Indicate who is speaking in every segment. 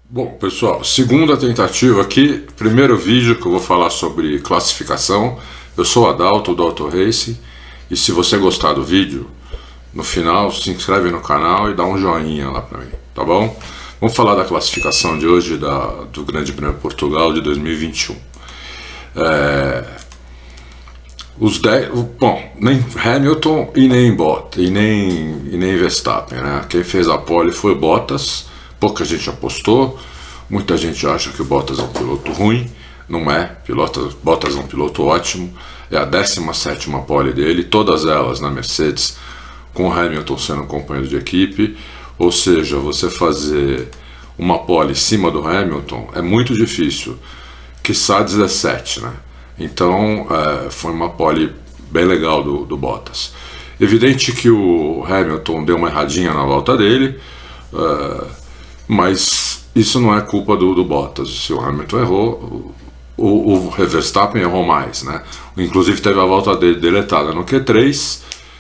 Speaker 1: Bom, pessoal, segunda tentativa aqui, primeiro vídeo que eu vou falar sobre classificação. Eu sou o Adalto, do Auto Racing, e se você gostar do vídeo, no final se inscreve no canal e dá um joinha lá pra mim, tá bom? Vamos falar da classificação de hoje do Grande Prêmio de Portugal de 2021. Os 10, bom, nem Hamilton e nem Bottas e nem Verstappen, né? Quem fez a pole foi Bottas. Pouca gente apostou, muita gente acha que o Bottas é um piloto ruim, não é, Bottas é um piloto ótimo, é a 17ª pole dele, todas elas na Mercedes, com o Hamilton sendo companheiro de equipe, ou seja, você fazer uma pole em cima do Hamilton é muito difícil, quiçá 17, né? Então foi uma pole bem legal do Bottas. Evidente que o Hamilton deu uma erradinha na volta dele, mas isso não é culpa do Bottas. Se o Hamilton errou, o Verstappen errou mais, né? Inclusive teve a volta dele deletada no Q3,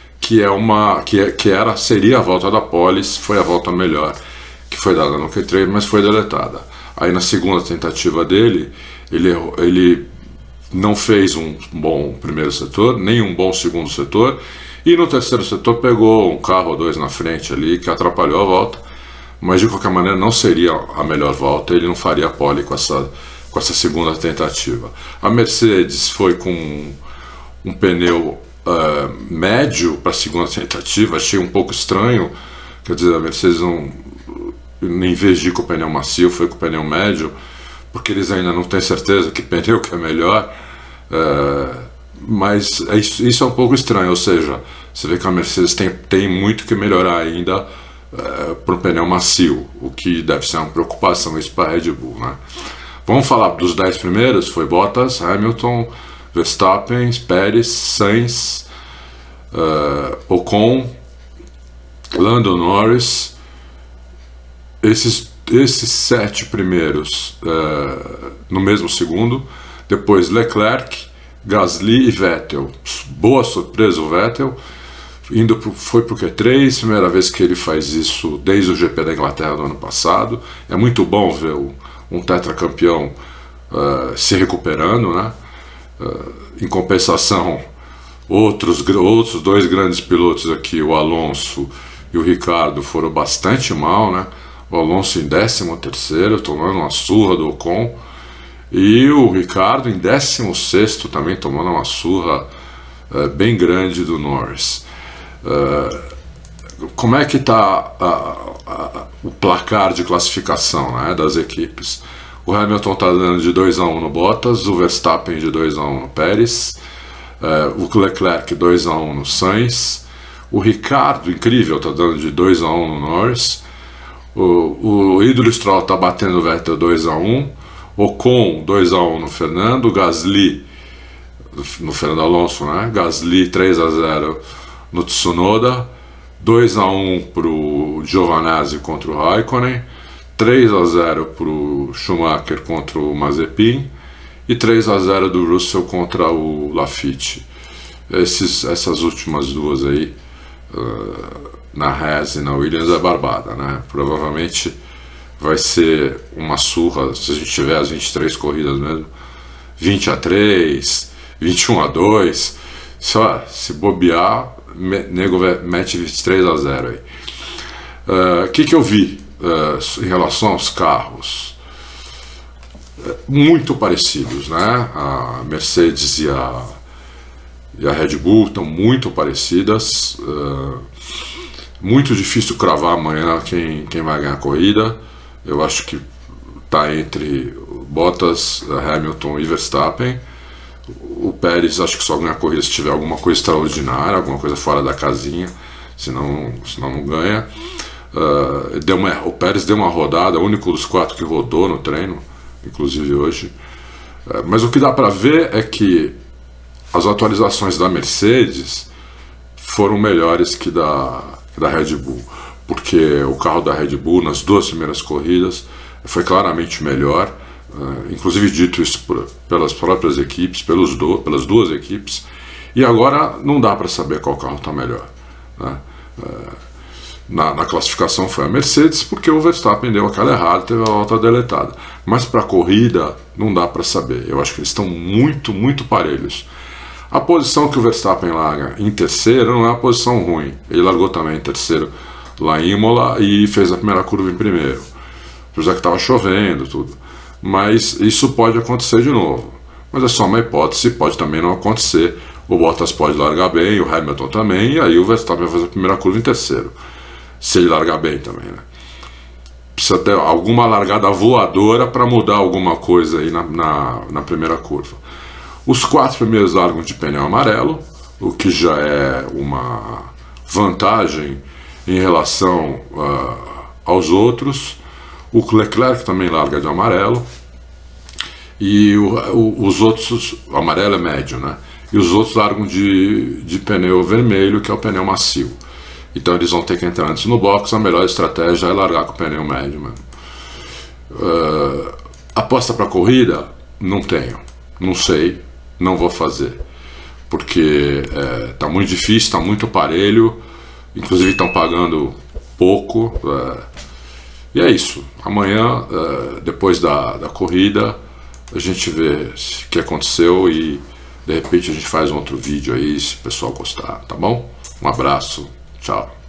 Speaker 1: seria a volta da pole, foi a volta melhor que foi dada no Q3, mas foi deletada. Aí na segunda tentativa dele, ele não fez um bom primeiro setor, nem um bom segundo setor, e no terceiro setor pegou um carro ou dois na frente ali que atrapalhou a volta. Mas de qualquer maneira não seria a melhor volta, ele não faria pole com essa segunda tentativa. A Mercedes foi com um pneu médio para a segunda tentativa, achei um pouco estranho, quer dizer, a Mercedes não, em vez de ir com o pneu macio, foi com o pneu médio, porque eles ainda não têm certeza que pneu que é melhor, mas isso é um pouco estranho, ou seja, você vê que a Mercedes tem muito que melhorar ainda para o pneu macio, o que deve ser uma preocupação isso para a Red Bull, né? Vamos falar dos 10 primeiros, foi Bottas, Hamilton, Verstappen, Pérez, Sainz, Ocon, Lando Norris. Esses 7 primeiros no mesmo segundo, depois Leclerc, Gasly e Vettel. Boa surpresa o Vettel, foi para o Q3, primeira vez que ele faz isso desde o GP da Inglaterra do ano passado. É muito bom ver um tetracampeão se recuperando, né? Em compensação, outros dois grandes pilotos aqui, o Alonso e o Ricciardo, foram bastante mal, né? O Alonso em 13º, tomando uma surra do Ocon, e o Ricciardo em 16º também, tomando uma surra bem grande do Norris. Como é que está o placar de classificação, né, das equipes? O Hamilton está dando de 2-1 no Bottas, o Verstappen de 2-1 no Pérez, o Leclerc 2-1 no Sainz, o Ricciardo, incrível, está dando de 2-1 no Norris, o ídolo Stroll está batendo o Vettel 2-1, Ocon 2-1 no Fernando, Gasly no Fernando Alonso, né? Gasly 3-0 no Tsunoda, 2-1 para o Giovinazzi contra o Raikkonen, 3-0 para o Schumacher contra o Mazepin e 3-0 do Russell contra o Lafitte. Essas últimas duas aí, na Haas e na Williams, é barbada, né? Provavelmente vai ser uma surra, se a gente tiver as 23 corridas mesmo, 20-3, 21-2, se bobear, nego mete 23-0 aí. O que eu vi em relação aos carros? Muito parecidos, né? A Mercedes e a Red Bull estão muito parecidas. Muito difícil cravar amanhã quem vai ganhar a corrida. Eu acho que está entre Bottas, Hamilton e Verstappen. O Pérez acho que só ganha a corrida se tiver alguma coisa extraordinária, alguma coisa fora da casinha, senão não ganha. O Pérez deu uma rodada, o único dos 4 que rodou no treino, inclusive hoje. Mas o que dá para ver é que as atualizações da Mercedes foram melhores que da Red Bull, porque o carro da Red Bull nas 2 primeiras corridas foi claramente melhor. Inclusive dito isso pelas próprias equipes, pelas 2 equipes, e agora não dá para saber qual carro está melhor, né? na classificação foi a Mercedes, porque o Verstappen deu aquela errada, teve a volta deletada. Mas para a corrida não dá para saber. Eu acho que eles estão muito, muito parelhos. A posição que o Verstappen larga em terceiro não é uma posição ruim. Ele largou também em terceiro lá em Imola e fez a primeira curva em primeiro. Apesar que estava chovendo, tudo. Mas isso pode acontecer de novo. Mas é só uma hipótese, pode também não acontecer. O Bottas pode largar bem, o Hamilton também, e aí o Verstappen vai fazer a primeira curva em terceiro. Se ele largar bem também, né? Precisa ter alguma largada voadora para mudar alguma coisa aí na primeira curva. Os 4 primeiros largam de pneu amarelo, o que já é uma vantagem em relação aos outros. O Leclerc também larga de amarelo. E os outros, o amarelo é médio, né? E os outros largam de pneu vermelho, que é o pneu macio. Então eles vão ter que entrar antes no box. A melhor estratégia é largar com o pneu médio mesmo. Aposta para corrida? Não tenho. Não sei. Não vou fazer. Porque tá muito difícil, tá muito parelho. Inclusive estão pagando pouco. E é isso. Amanhã, depois da corrida, a gente vê o que aconteceu e de repente a gente faz um outro vídeo aí, se o pessoal gostar, tá bom? Um abraço, tchau.